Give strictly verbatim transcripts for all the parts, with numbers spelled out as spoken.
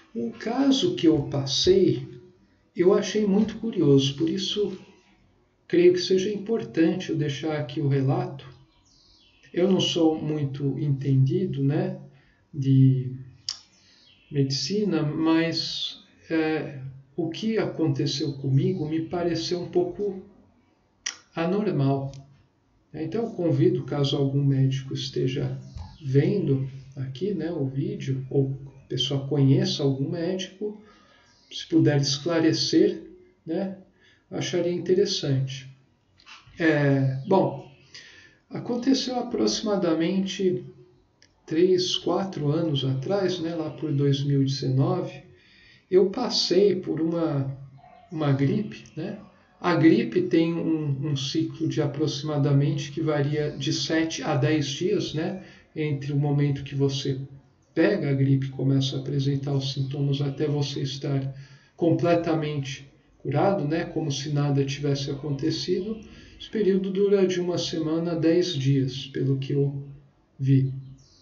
O caso que eu passei, eu achei muito curioso, por isso creio que seja importante eu deixar aqui o relato. Eu não sou muito entendido, né, de medicina, mas é, o que aconteceu comigo me pareceu um pouco anormal. Então eu convido, caso algum médico esteja vendo aqui, né, o vídeo, ou a pessoa conheça algum médico, se puder esclarecer, né, acharia interessante. É, bom, aconteceu aproximadamente três, quatro anos atrás, né, lá por dois mil e dezenove, eu passei por uma, uma gripe, né? A gripe tem um, um ciclo de aproximadamente que varia de sete a dez dias, né? Entre o momento que você pega a gripe e começa a apresentar os sintomas até você estar completamente curado, né? Como se nada tivesse acontecido. Esse período dura de uma semana a dez dias, pelo que eu vi.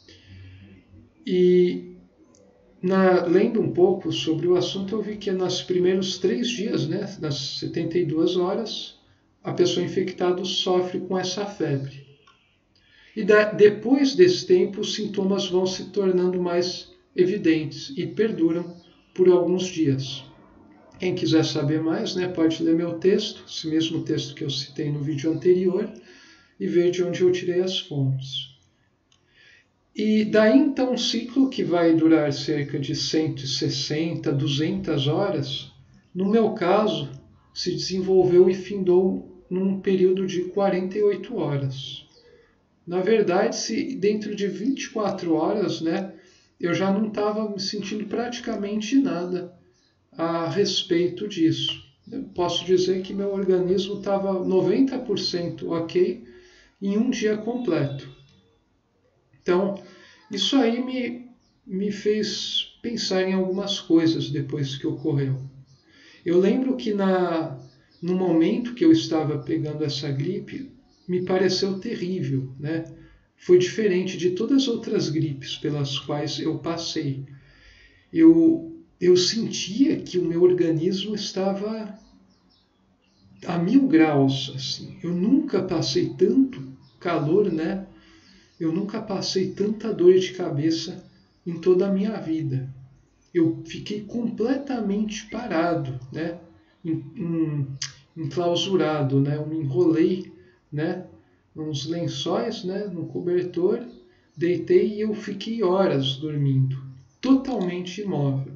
E Na, lendo um pouco sobre o assunto, eu vi que nos primeiros três dias, né, nas setenta e duas horas, a pessoa infectada sofre com essa febre. E da, depois desse tempo, os sintomas vão se tornando mais evidentes e perduram por alguns dias. Quem quiser saber mais, né, pode ler meu texto, esse mesmo texto que eu citei no vídeo anterior, e ver de onde eu tirei as fontes. E daí então um ciclo que vai durar cerca de cento e sessenta, duzentas horas, no meu caso, se desenvolveu e findou num período de quarenta e oito horas. Na verdade, se dentro de vinte e quatro horas, né, eu já não estava me sentindo praticamente nada a respeito disso. Eu posso dizer que meu organismo estava noventa por cento ok em um dia completo. Então, isso aí me, me fez pensar em algumas coisas depois que ocorreu. Eu lembro que na, no momento que eu estava pegando essa gripe, me pareceu terrível, né? Foi diferente de todas as outras gripes pelas quais eu passei. Eu, eu sentia que o meu organismo estava a mil graus, assim. Eu nunca passei tanto calor, né? Eu nunca passei tanta dor de cabeça em toda a minha vida. Eu fiquei completamente parado, né? Enclausurado, né? Eu me enrolei, né? Nos lençóis, né? No cobertor, deitei e eu fiquei horas dormindo, totalmente imóvel.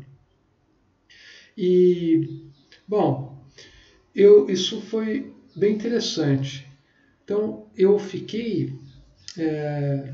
E, bom, eu, isso foi bem interessante. Então, eu fiquei... É,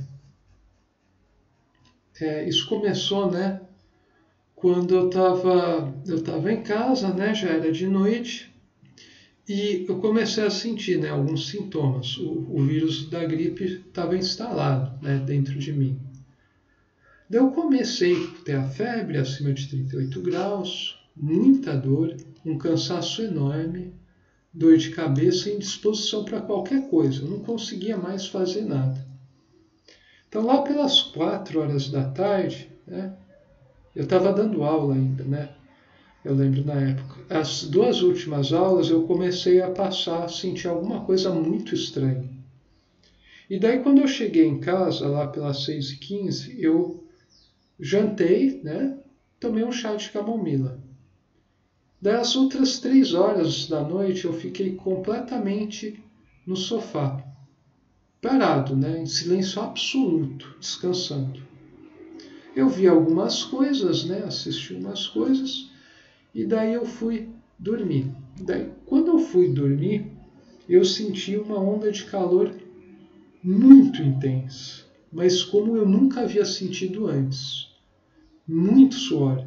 É, isso começou, né, quando eu estava eu tava em casa, né, já era de noite, e eu comecei a sentir, né, alguns sintomas. O, o vírus da gripe estava instalado, né, dentro de mim. Daí eu comecei a ter a febre acima de trinta e oito graus, muita dor, um cansaço enorme, dor de cabeça e indisposição para qualquer coisa. Eu não conseguia mais fazer nada. Então, lá pelas quatro horas da tarde, né, eu estava dando aula ainda, né? Eu lembro na época. As duas últimas aulas eu comecei a passar a sentir alguma coisa muito estranha. E daí, quando eu cheguei em casa, lá pelas seis e quinze, eu jantei, né? Tomei um chá de camomila. Das outras três horas da noite, eu fiquei completamente no sofá, parado, né? Em silêncio absoluto, descansando. Eu vi algumas coisas, né? Assisti umas coisas e daí eu fui dormir. Daí, quando eu fui dormir, eu senti uma onda de calor muito intensa, mas como eu nunca havia sentido antes. Muito suor.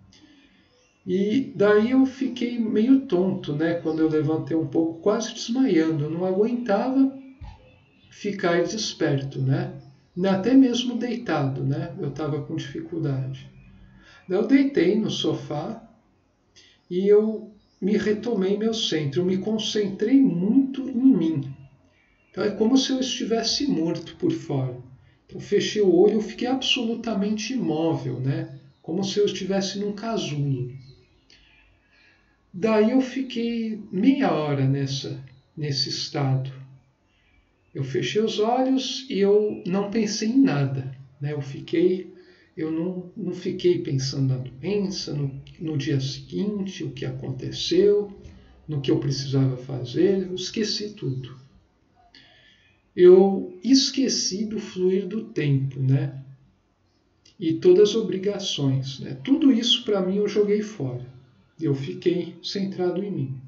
E daí eu fiquei meio tonto, né? Quando eu levantei um pouco, quase desmaiando. Eu não aguentava ficar desperto, né? Até mesmo deitado, né? Eu estava com dificuldade. Daí eu deitei no sofá e eu me retomei meu centro. Eu me concentrei muito em mim. Então é como se eu estivesse morto por fora. Então fechei o olho, eu fiquei absolutamente imóvel, né? como se eu estivesse num casulo. Daí eu fiquei meia hora nessa, nesse estado. Eu fechei os olhos e eu não pensei em nada, né? Eu fiquei, eu não, não fiquei pensando na doença, no, no dia seguinte, o que aconteceu, no que eu precisava fazer, eu esqueci tudo. Eu esqueci do fluir do tempo, né? E todas as obrigações, né? Tudo isso para mim eu joguei fora. Eu fiquei centrado em mim.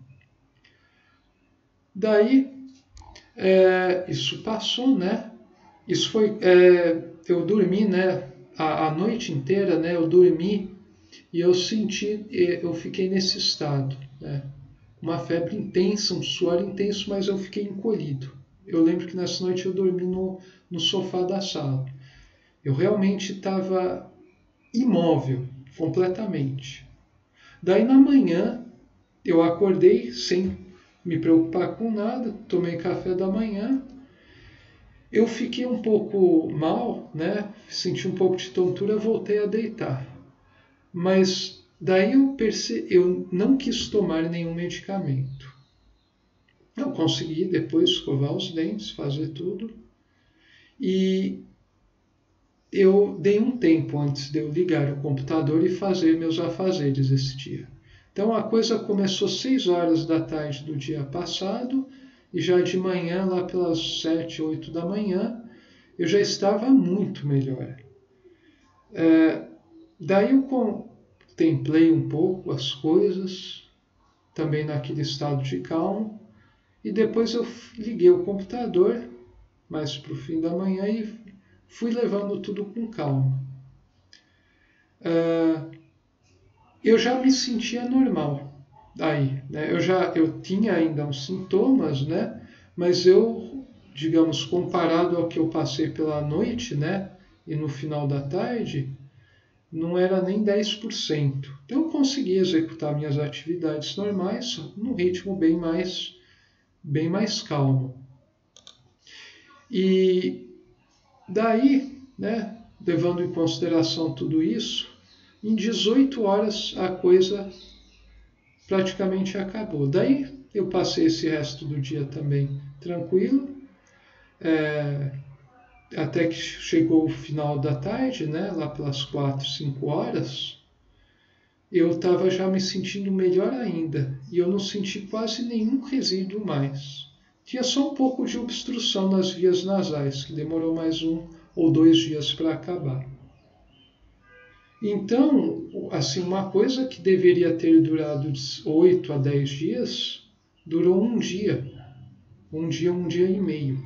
Daí, é, isso passou, né? Isso foi, é, eu dormi, né? A, a noite inteira, né? Eu dormi e eu senti, eu fiquei nesse estado, né? Uma febre intensa, um suor intenso, mas eu fiquei encolhido. Eu lembro que nessa noite eu dormi no, no sofá da sala. Eu realmente estava imóvel, completamente. Daí na manhã eu acordei sem me preocupar com nada, tomei café da manhã. Eu fiquei um pouco mal, né? Senti um pouco de tontura, voltei a deitar. Mas daí eu percebi, eu não quis tomar nenhum medicamento. Eu consegui depois escovar os dentes, fazer tudo. E eu dei um tempo antes de eu ligar o computador e fazer meus afazeres esse dia. Então a coisa começou às seis horas da tarde do dia passado e já de manhã, lá pelas sete, oito da manhã, eu já estava muito melhor. É, daí eu contemplei um pouco as coisas, também naquele estado de calma, e depois eu liguei o computador, mais para o fim da manhã, e fui levando tudo com calma. Uh, eu já me sentia normal aí, né? Eu já eu tinha ainda uns sintomas, né? Mas eu, digamos, comparado ao que eu passei pela noite, né? E no final da tarde, não era nem dez por cento. Então eu consegui executar minhas atividades normais num ritmo bem mais, bem mais calmo. E daí, né, levando em consideração tudo isso, em dezoito horas a coisa praticamente acabou. Daí eu passei esse resto do dia também tranquilo, é, até que chegou o final da tarde, né, lá pelas quatro, cinco horas, eu estava já me sentindo melhor ainda e eu não senti quase nenhum resíduo mais. Tinha só um pouco de obstrução nas vias nasais, que demorou mais um ou dois dias para acabar. Então, assim, uma coisa que deveria ter durado oito a dez dias, durou um dia. Um dia, um dia e meio.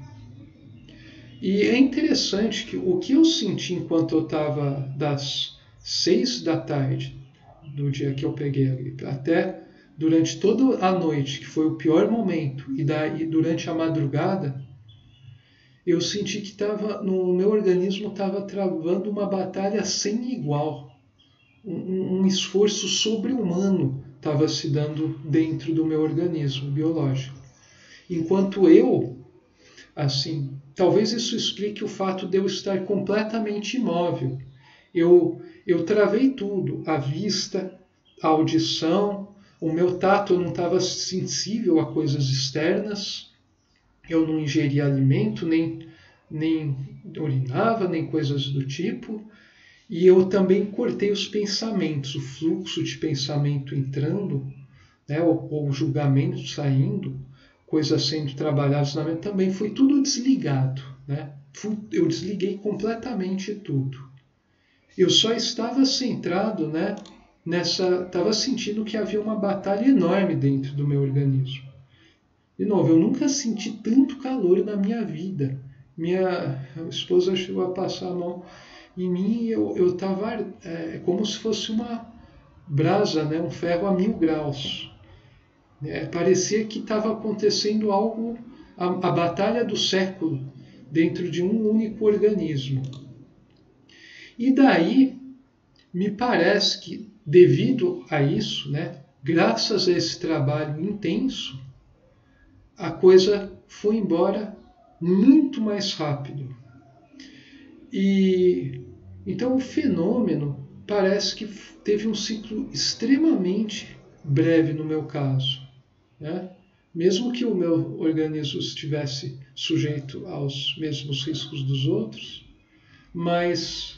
E é interessante que o que eu senti enquanto eu estava das seis da tarde, do dia que eu peguei a gripe, até durante toda a noite, que foi o pior momento, e daí durante a madrugada, eu senti que tava, no meu organismo estava travando uma batalha sem igual. Um, um esforço sobre-humano estava se dando dentro do meu organismo biológico. Enquanto eu, assim, talvez isso explique o fato de eu estar completamente imóvel. Eu, eu travei tudo, a vista, a audição, o meu tato não estava sensível a coisas externas, eu não ingeria alimento, nem, nem urinava, nem coisas do tipo, e eu também cortei os pensamentos, o fluxo de pensamento entrando, né, ou, ou julgamento saindo, coisas sendo trabalhadas na mente, também foi tudo desligado, né? Eu desliguei completamente tudo. Eu só estava centrado, né, nessa, estava sentindo que havia uma batalha enorme dentro do meu organismo. De novo, eu nunca senti tanto calor na minha vida. Minha esposa chegou a passar a mão em mim e eu estava é, como se fosse uma brasa, né, um ferro a mil graus. É, parecia que estava acontecendo algo, a, a batalha do século, dentro de um único organismo. E daí, me parece que, devido a isso, né, graças a esse trabalho intenso, a coisa foi embora muito mais rápido. E então o fenômeno parece que teve um ciclo extremamente breve no meu caso, né? Mesmo que o meu organismo estivesse sujeito aos mesmos riscos dos outros, mas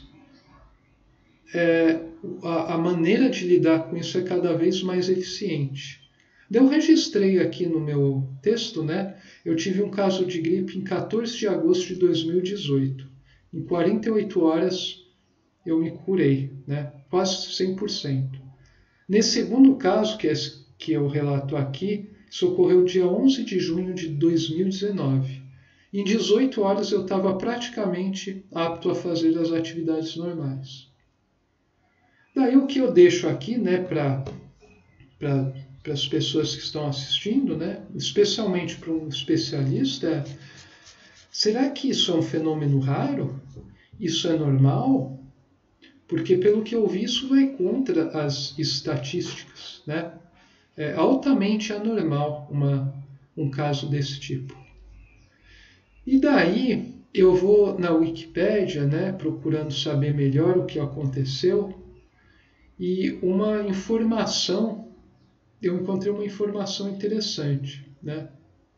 é, a, a maneira de lidar com isso é cada vez mais eficiente. Eu registrei aqui no meu texto, né? Eu tive um caso de gripe em quatorze de agosto de dois mil e dezoito. Em quarenta e oito horas eu me curei, né? Quase cem por cento. Nesse segundo caso, que, é, que eu relato aqui, isso ocorreu dia onze de junho de dois mil e dezenove. Em dezoito horas eu estava praticamente apto a fazer as atividades normais. Daí o que eu deixo aqui, né, para para as pessoas que estão assistindo, né, especialmente para um especialista, é, será que isso é um fenômeno raro? Isso é normal? Porque, pelo que eu vi, isso vai contra as estatísticas, né? É altamente anormal uma, um caso desse tipo. E daí eu vou na Wikipédia, né, procurando saber melhor o que aconteceu, e uma informação, eu encontrei uma informação interessante, né?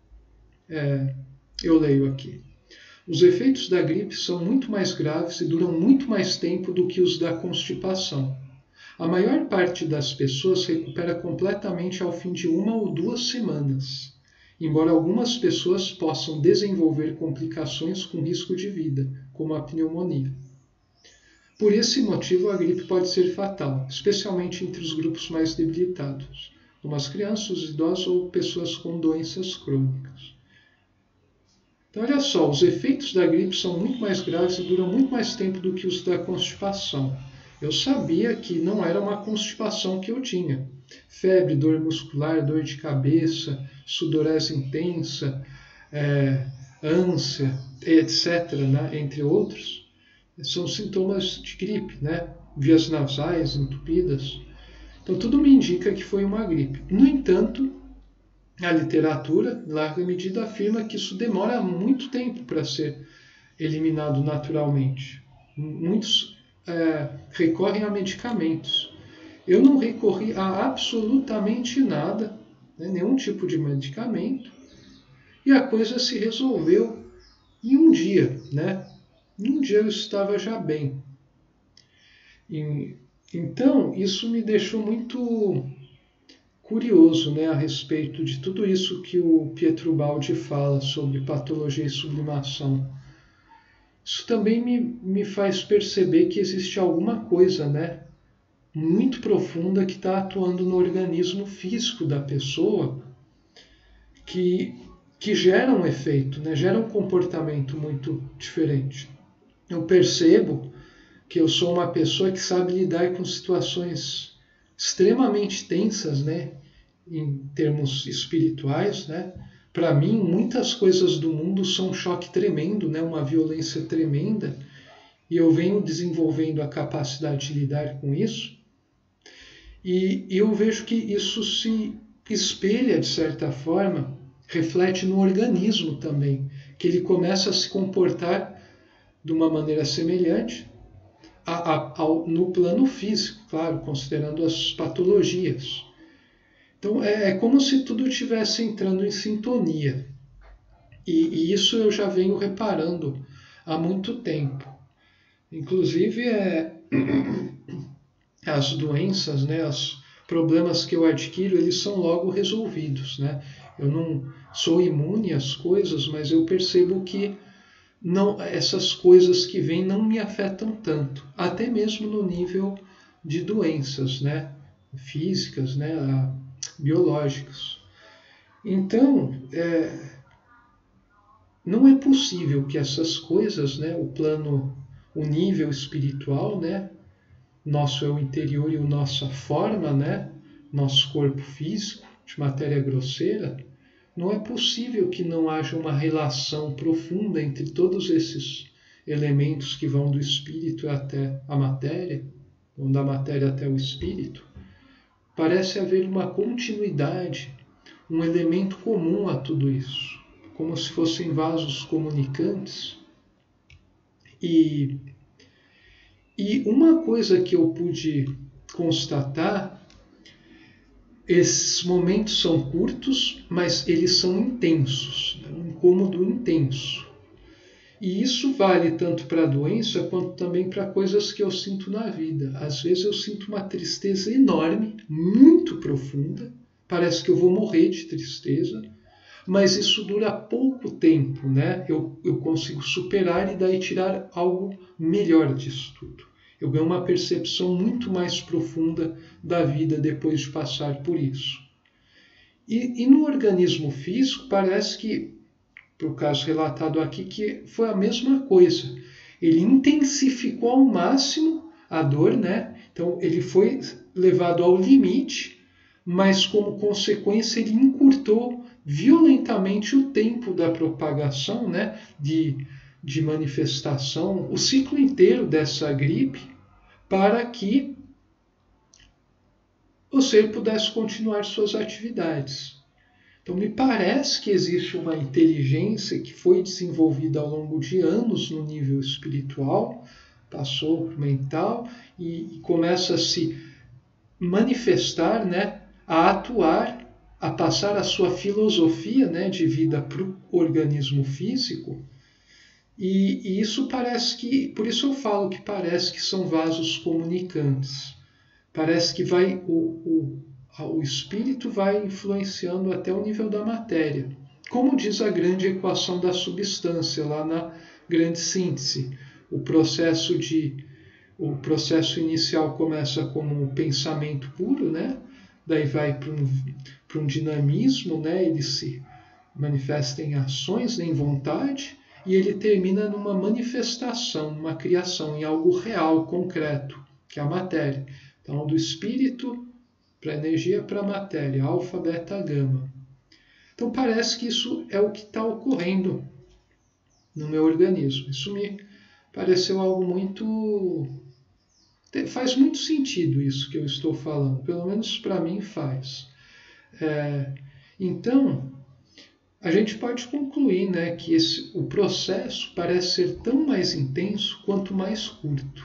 É, eu leio aqui. Os efeitos da gripe são muito mais graves e duram muito mais tempo do que os da constipação. A maior parte das pessoas recupera completamente ao fim de uma ou duas semanas, embora algumas pessoas possam desenvolver complicações com risco de vida, como a pneumonia. Por esse motivo, a gripe pode ser fatal, especialmente entre os grupos mais debilitados, como as crianças, os idosos ou pessoas com doenças crônicas. Então, olha só, os efeitos da gripe são muito mais graves e duram muito mais tempo do que os da constipação. Eu sabia que não era uma constipação que eu tinha. Febre, dor muscular, dor de cabeça, sudorese intensa, é, ânsia, etcétera, né, entre outros, são sintomas de gripe, né? Vias nasais entupidas. Então, tudo me indica que foi uma gripe. No entanto, a literatura, em larga medida, afirma que isso demora muito tempo para ser eliminado naturalmente. Muitos é, recorrem a medicamentos. Eu não recorri a absolutamente nada, né, nenhum tipo de medicamento, e a coisa se resolveu em um dia, né? Em um dia eu estava já bem. E, então, isso me deixou muito curioso, né, a respeito de tudo isso que o Pietro Baldi fala sobre patologia e sublimação. Isso também me, me faz perceber que existe alguma coisa, né, muito profunda que está atuando no organismo físico da pessoa que, que gera um efeito, né, gera um comportamento muito diferente. Eu percebo que eu sou uma pessoa que sabe lidar com situações extremamente tensas, né, em termos espirituais, né? Para mim, muitas coisas do mundo são um choque tremendo, né, uma violência tremenda, e eu venho desenvolvendo a capacidade de lidar com isso, e eu vejo que isso se espelha, de certa forma, reflete no organismo também, que ele começa a se comportar de uma maneira semelhante a, a, ao, no plano físico, claro, considerando as patologias. Então é, é como se tudo estivesse entrando em sintonia. E, e isso eu já venho reparando há muito tempo. Inclusive é, as doenças, né, os problemas que eu adquiro, eles são logo resolvidos, né? Eu não sou imune às coisas, mas eu percebo que não, essas coisas que vêm não me afetam tanto, até mesmo no nível de doenças, né, físicas, né, biológicas. Então, é, não é possível que essas coisas, né, o plano, o nível espiritual, né, nosso é o interior e a nossa forma, né, nosso corpo físico, de matéria grosseira, não é possível que não haja uma relação profunda entre todos esses elementos que vão do espírito até a matéria, vão da matéria até o espírito. Parece haver uma continuidade, um elemento comum a tudo isso, como se fossem vasos comunicantes. E, E uma coisa que eu pude constatar, esses momentos são curtos, mas eles são intensos, né? Um incômodo intenso. E isso vale tanto para a doença quanto também para coisas que eu sinto na vida. Às vezes eu sinto uma tristeza enorme, muito profunda, parece que eu vou morrer de tristeza, mas isso dura pouco tempo, né? Eu, eu consigo superar e daí tirar algo melhor disso tudo. Eu ganho uma percepção muito mais profunda da vida depois de passar por isso. E, e no organismo físico parece que, para o caso relatado aqui, que foi a mesma coisa. Ele intensificou ao máximo a dor, né? Então ele foi levado ao limite, mas como consequência ele encurtou violentamente o tempo da propagação, né? de, de manifestação, o ciclo inteiro dessa gripe, para que o ser pudesse continuar suas atividades. Então, me parece que existe uma inteligência que foi desenvolvida ao longo de anos no nível espiritual, passou para o mental e, e começa a se manifestar, né, a atuar, a passar a sua filosofia, né, de vida para o organismo físico. E, e isso parece que, por isso eu falo que parece que são vasos comunicantes. Parece que vai o, o, o espírito vai influenciando até o nível da matéria. Como diz a grande equação da substância, lá na grande síntese, o processo, de, o processo inicial começa como um pensamento puro, né? Daí vai para um, para um dinamismo, né? Ele se manifesta em ações, em vontade, e ele termina numa manifestação, numa criação, em algo real, concreto, que é a matéria. Então, do espírito para a energia, para a matéria, alfa, beta, gama. Então, parece que isso é o que está ocorrendo no meu organismo. Isso me pareceu algo muito... Faz muito sentido isso que eu estou falando, pelo menos para mim faz. É... Então, a gente pode concluir, né, que esse, o processo parece ser tão mais intenso quanto mais curto.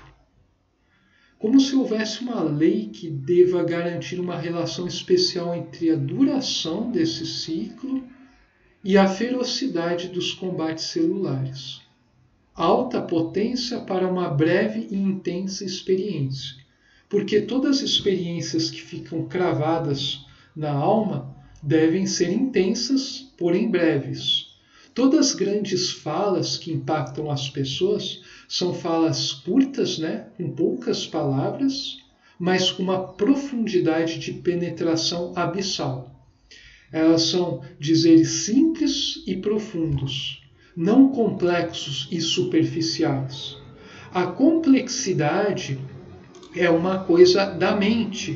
Como se houvesse uma lei que deva garantir uma relação especial entre a duração desse ciclo e a ferocidade dos combates celulares. Alta potência para uma breve e intensa experiência. Porque todas as experiências que ficam cravadas na alma devem ser intensas, porém breves. Todas as grandes falas que impactam as pessoas são falas curtas, né, com poucas palavras, mas com uma profundidade de penetração abissal. Elas são dizeres simples e profundos, não complexos e superficiais. A complexidade é uma coisa da mente.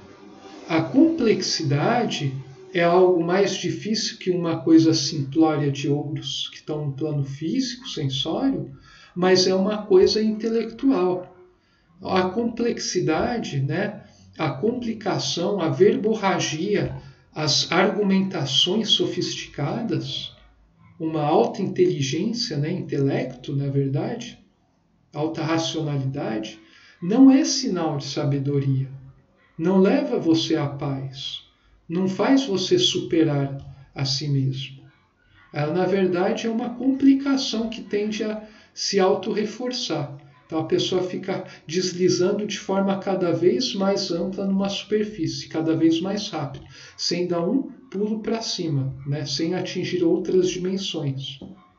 A complexidade é algo mais difícil que uma coisa simplória de ogros que estão no plano físico, sensório, mas é uma coisa intelectual. A complexidade, né, a complicação, a verborragia, as argumentações sofisticadas, uma alta inteligência, né, intelecto, na verdade, alta racionalidade, não é sinal de sabedoria. Não leva você à paz. Não faz você superar a si mesmo. Ela, na verdade, é uma complicação que tende a se auto-reforçar. Então a pessoa fica deslizando de forma cada vez mais ampla numa superfície, cada vez mais rápido, sem dar um pulo para cima, né? Sem atingir outras dimensões.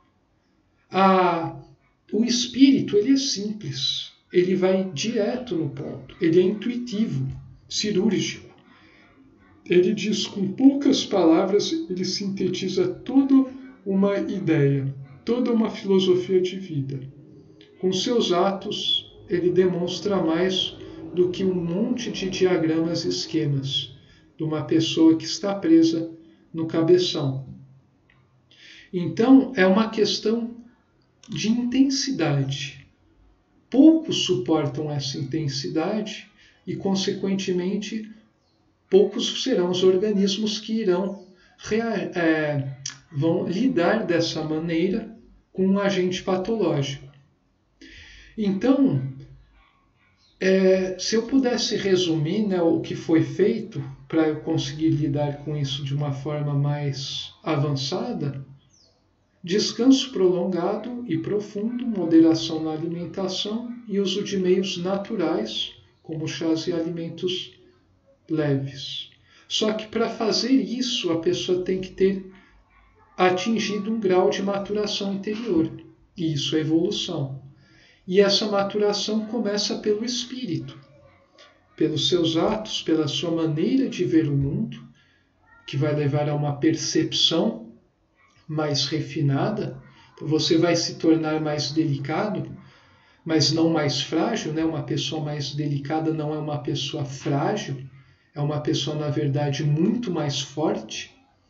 A, o espírito, ele é simples, ele vai direto no ponto, ele é intuitivo, cirúrgico. Ele diz com poucas palavras, ele sintetiza toda uma ideia, toda uma filosofia de vida. Com seus atos, ele demonstra mais do que um monte de diagramas e esquemas de uma pessoa que está presa no cabeção. Então, é uma questão de intensidade. Poucos suportam essa intensidade e, consequentemente, poucos serão os organismos que irão é, vão lidar dessa maneira com um agente patológico. Então, É, se eu pudesse resumir, né, o que foi feito para eu conseguir lidar com isso de uma forma mais avançada: descanso prolongado e profundo, moderação na alimentação e uso de meios naturais, como chás e alimentos leves. Só que para fazer isso, a pessoa tem que ter atingido um grau de maturação interior. E isso é evolução. E essa maturação começa pelo espírito, pelos seus atos, pela sua maneira de ver o mundo, que vai levar a uma percepção mais refinada. Você vai se tornar mais delicado, mas não mais frágil, né? Uma pessoa mais delicada não é uma pessoa frágil, é uma pessoa, na verdade, muito mais forte.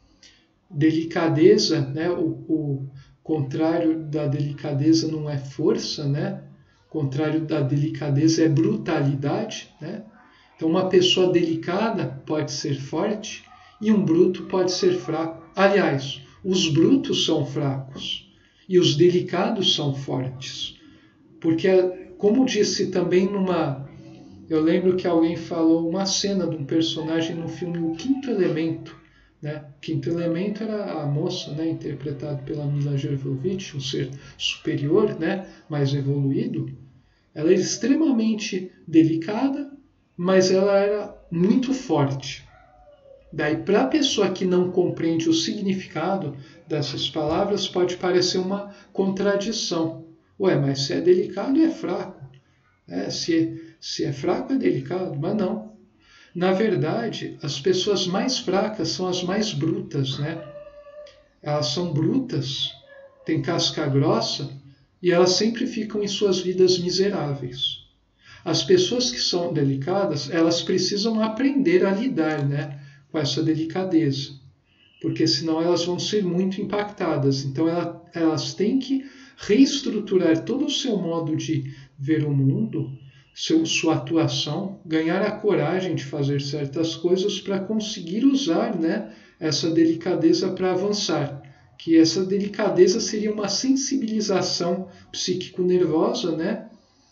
Delicadeza, né? O, o contrário da delicadeza não é força, né? O contrário da delicadeza é brutalidade, né? Então, uma pessoa delicada pode ser forte e um bruto pode ser fraco. Aliás, os brutos são fracos e os delicados são fortes. Porque, como disse também numa... Eu lembro que alguém falou uma cena de um personagem no filme O Quinto Elemento. Né? O Quinto Elemento era a moça, né, interpretada pela Mila Jovovich, um ser superior, né, mais evoluído. Ela era extremamente delicada, mas ela era muito forte. Daí, para a pessoa que não compreende o significado dessas palavras, pode parecer uma contradição. Ué, mas se é delicado, é fraco. É, se, é, se é fraco, é delicado. Mas não. Na verdade, as pessoas mais fracas são as mais brutas, né? Elas são brutas, têm casca grossa e elas sempre ficam em suas vidas miseráveis. As pessoas que são delicadas, elas precisam aprender a lidar, né, com essa delicadeza, porque senão elas vão ser muito impactadas. Então elas têm que reestruturar todo o seu modo de ver o mundo, seu, sua atuação, ganhar a coragem de fazer certas coisas para conseguir usar, né, essa delicadeza para avançar. Que essa delicadeza seria uma sensibilização psíquico-nervosa, né,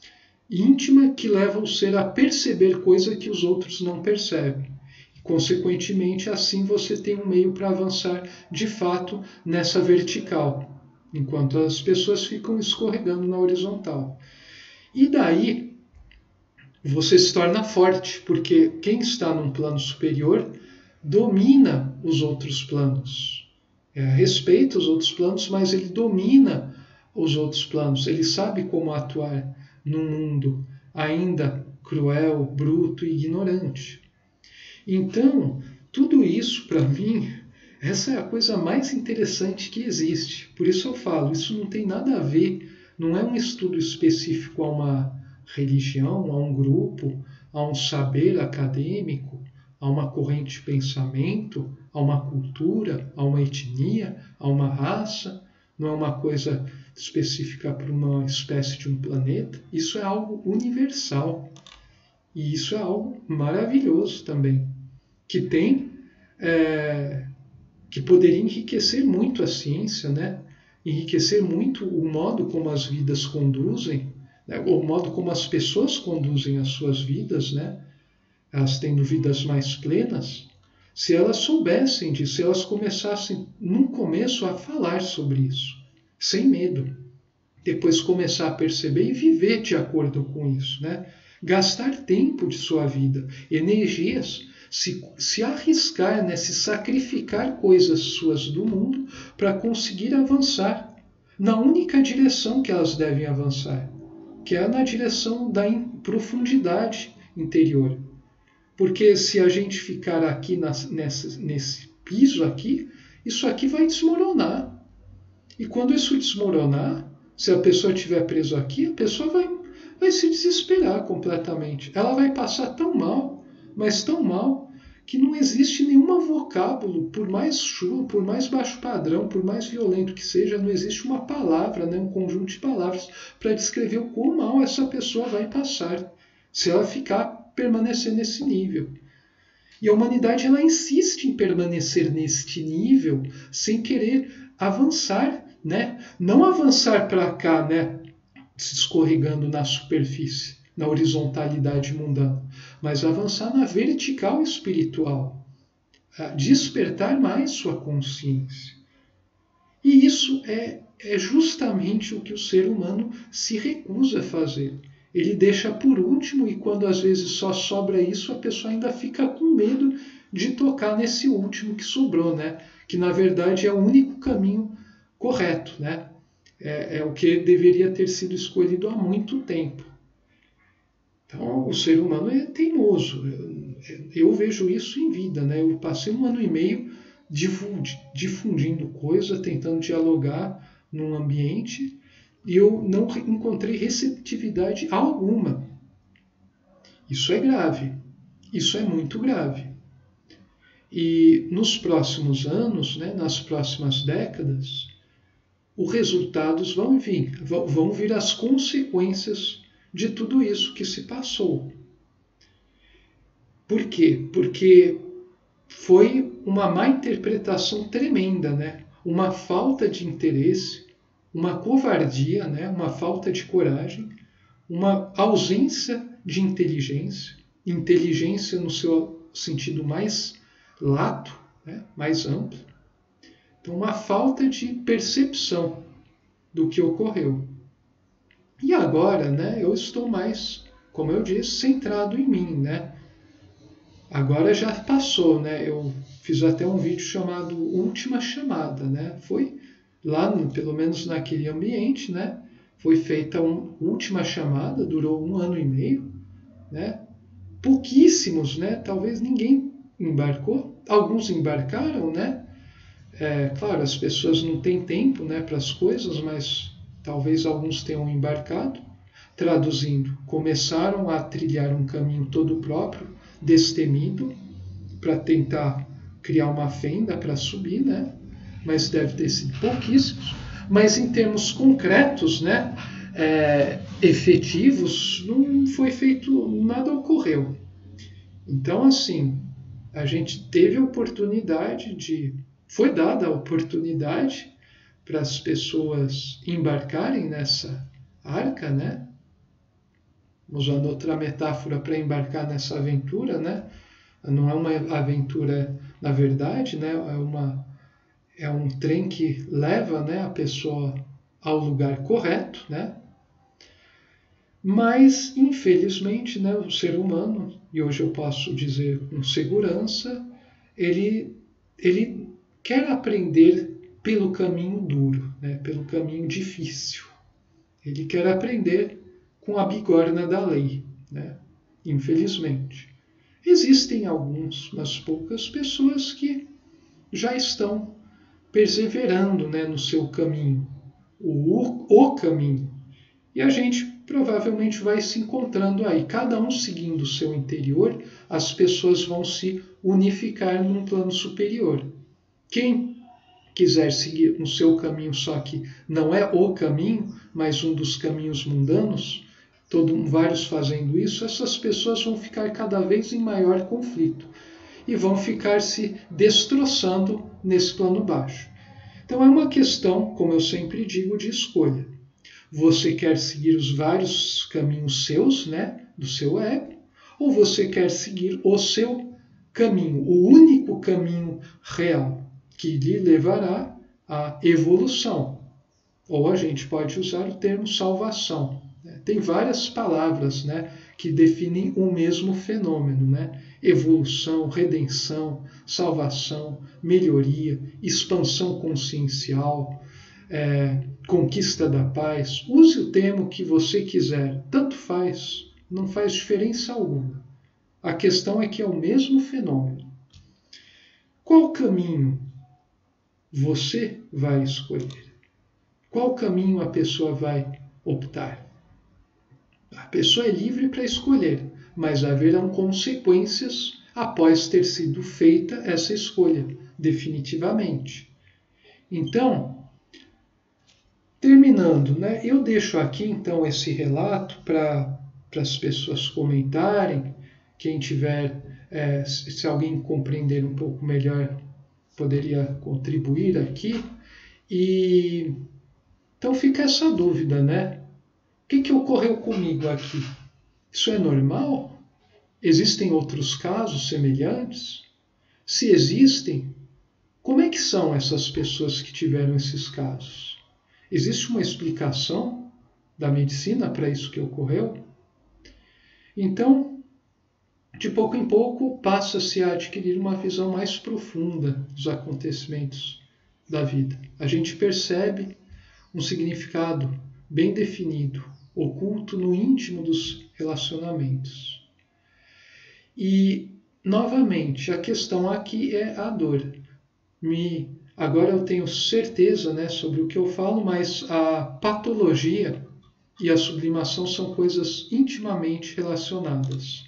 íntima, que leva o ser a perceber coisa que os outros não percebem. E, consequentemente, assim você tem um meio para avançar de fato nessa vertical, enquanto as pessoas ficam escorregando na horizontal. E daí você se torna forte, porque quem está num plano superior domina os outros planos. É, respeita os outros planos, mas ele domina os outros planos. Ele sabe como atuar num mundo ainda cruel, bruto e ignorante. Então, tudo isso, para mim, essa é a coisa mais interessante que existe. Por isso eu falo, isso não tem nada a ver, não é um estudo específico a uma religião, a um grupo, a um saber acadêmico, a uma corrente de pensamento, a uma cultura, a uma etnia, a uma raça. Não é uma coisa específica para uma espécie de um planeta. Isso é algo universal. E isso é algo maravilhoso também, que tem, é, que poderia enriquecer muito a ciência, né? Enriquecer muito o modo como as vidas conduzem, né? O modo como as pessoas conduzem as suas vidas, né? Elas tendo vidas mais plenas. Se elas soubessem disso, se elas começassem, no começo, a falar sobre isso, sem medo. Depois começar a perceber e viver de acordo com isso, né? Gastar tempo de sua vida, energias, se, se arriscar, né? Se sacrificar coisas suas do mundo para conseguir avançar na única direção que elas devem avançar, que é na direção da profundidade interior. Porque se a gente ficar aqui nas, nessa, nesse piso aqui, isso aqui vai desmoronar. E quando isso desmoronar, se a pessoa estiver presa aqui, a pessoa vai, vai se desesperar completamente. Ela vai passar tão mal, mas tão mal, que não existe nenhum vocábulo, por mais chulo, por mais baixo padrão, por mais violento que seja, não existe uma palavra, né, um conjunto de palavras para descrever o quão mal essa pessoa vai passar, se ela ficar, permanecer nesse nível. E a humanidade, ela insiste em permanecer neste nível, sem querer avançar, né? Não avançar para cá, né? Se escorregando na superfície, na horizontalidade mundana, mas avançar na vertical espiritual, despertar mais sua consciência. E isso é, é justamente o que o ser humano se recusa a fazer. Ele deixa por último e quando às vezes só sobra isso, a pessoa ainda fica com medo de tocar nesse último que sobrou, né? Que na verdade é o único caminho correto, né? É, é o que deveria ter sido escolhido há muito tempo. Então, o ser humano é teimoso. Eu, eu vejo isso em vida, né? Eu passei um ano e meio difundindo coisa, tentando dialogar num ambiente e eu não encontrei receptividade alguma. Isso é grave. Isso é muito grave. E nos próximos anos, né, nas próximas décadas, os resultados vão vir, vão vir as consequências de tudo isso que se passou. Por quê? Porque foi uma má interpretação tremenda, né? Uma falta de interesse, uma covardia, né? Uma falta de coragem, uma ausência de inteligência, inteligência no seu sentido mais lato, né? Mais amplo. Então, uma falta de percepção do que ocorreu. E agora, né, eu estou mais, como eu disse, centrado em mim, né? Agora já passou, né? Eu fiz até um vídeo chamado Última Chamada, né? Foi lá, no, pelo menos naquele ambiente, né? Foi feita uma última chamada, durou um ano e meio, né? Pouquíssimos, né? Talvez ninguém embarcou. Alguns embarcaram, né? É, claro, as pessoas não têm tempo, né, para as coisas, mas talvez alguns tenham embarcado. Traduzindo, começaram a trilhar um caminho todo próprio, destemido, para tentar criar uma fenda para subir, né? Mas deve ter sido pouquíssimos. Mas em termos concretos, né, é, efetivos, não foi feito, nada ocorreu. Então, assim, a gente teve a oportunidade de... Foi dada a oportunidade para as pessoas embarcarem nessa arca, né? Usando outra metáfora para embarcar nessa aventura, né? Não é uma aventura, na verdade, né? É, uma, é um trem que leva, né, a pessoa ao lugar correto, né? Mas, infelizmente, né, o ser humano, e hoje eu posso dizer com segurança, ele, ele quer aprender pelo caminho duro, né, pelo caminho difícil. Ele quer aprender com a bigorna da lei, né, infelizmente. Existem alguns, mas poucas pessoas que já estão perseverando, né, no seu caminho, o, o caminho. E a gente provavelmente vai se encontrando aí, cada um seguindo o seu interior, as pessoas vão se unificar num plano superior. Quem quiser seguir o seu caminho, só que não é o caminho, mas um dos caminhos mundanos, todo, vários fazendo isso, essas pessoas vão ficar cada vez em maior conflito e vão ficar se destroçando nesse plano baixo. Então é uma questão, como eu sempre digo, de escolha. Você quer seguir os vários caminhos seus, né, do seu ego, ou você quer seguir o seu caminho, o único caminho real, que lhe levará à evolução. Ou a gente pode usar o termo salvação. Né? Tem várias palavras, né, que definem o mesmo fenômeno, né? Evolução, redenção, salvação, melhoria, expansão consciencial, é, conquista da paz. Use o termo que você quiser, tanto faz, não faz diferença alguma. A questão é que é o mesmo fenômeno. Qual caminho você vai escolher? Qual caminho a pessoa vai optar? A pessoa é livre para escolher, mas haverão consequências após ter sido feita essa escolha, definitivamente. Então, terminando, né, eu deixo aqui então esse relato para as pessoas comentarem, quem tiver, é, se alguém compreender um pouco melhor, poderia contribuir aqui. E então fica essa dúvida, né? O que, que ocorreu comigo aqui? Isso é normal? Existem outros casos semelhantes? Se existem, como é que são essas pessoas que tiveram esses casos? Existe uma explicação da medicina para isso que ocorreu? Então, de pouco em pouco, passa-se a adquirir uma visão mais profunda dos acontecimentos da vida. A gente percebe um significado bem definido, oculto no íntimo dos relacionamentos. E, novamente, a questão aqui é a dor. Me, agora eu tenho certeza, né, sobre o que eu falo, mas a patologia e a sublimação são coisas intimamente relacionadas.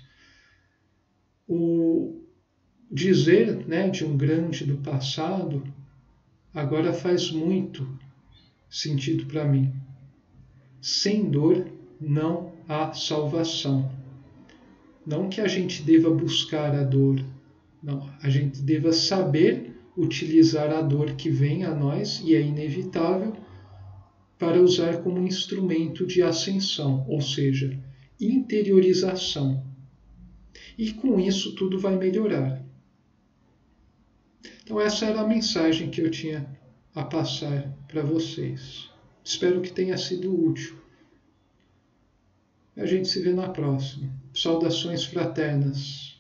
O dizer, né, de um grande do passado agora faz muito sentido para mim. Sem dor não há salvação. Não que a gente deva buscar a dor, não, a gente deva saber utilizar a dor que vem a nós, e é inevitável, para usar como instrumento de ascensão, ou seja, interiorização. E com isso tudo vai melhorar. Então essa era a mensagem que eu tinha a passar para vocês. Espero que tenha sido útil. A gente se vê na próxima. Saudações fraternas.